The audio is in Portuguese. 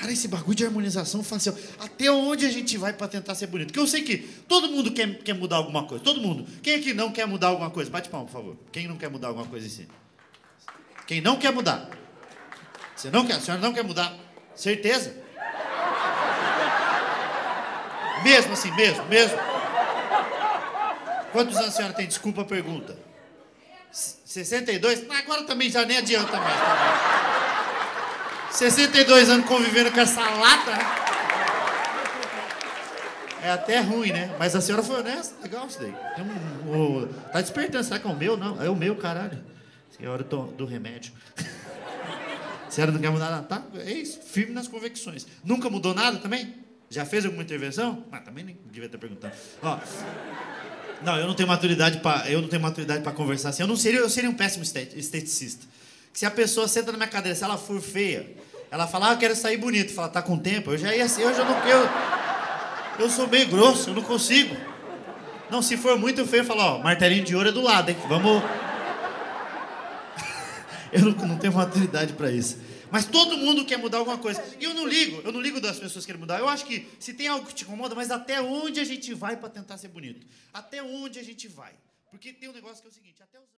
Cara, esse bagulho de harmonização facial, até onde a gente vai para tentar ser bonito? Porque eu sei que todo mundo quer mudar alguma coisa, todo mundo. Quem aqui não quer mudar alguma coisa? Bate palma, por favor. Quem não quer mudar alguma coisa em si? Quem não quer mudar? Você não quer? A senhora não quer mudar? Certeza? Mesmo assim, mesmo. Quantos anos a senhora tem? Desculpa a pergunta. 62? Agora também já nem adianta mais. Tá? 62 anos convivendo com essa lata, né? É até ruim, né? Mas a senhora foi honesta. Legal isso daí. Tá despertando. Será que é o meu? Não, é o meu, caralho. É hora do remédio. A senhora não quer mudar nada? Tá? É isso. Firme nas convicções. Nunca mudou nada também? Já fez alguma intervenção? Ah, também nem devia estar perguntando. Ó, não, eu não tenho maturidade para conversar assim. Eu seria um péssimo esteticista. Que se a pessoa senta na minha cadeira, se ela for feia, ela fala, eu quero sair bonito. Fala, tá com tempo? Eu já ia assim, eu sou meio grosso, eu não consigo. Não, se for muito feio, eu falo, ó, martelinho de ouro é do lado, hein? Vamos... Eu não tenho maturidade para isso. Mas todo mundo quer mudar alguma coisa. E eu não ligo das pessoas que querem mudar. Eu acho que se tem algo que te incomoda, mas até onde a gente vai para tentar ser bonito? Até onde a gente vai? Porque tem um negócio que é o seguinte, até os...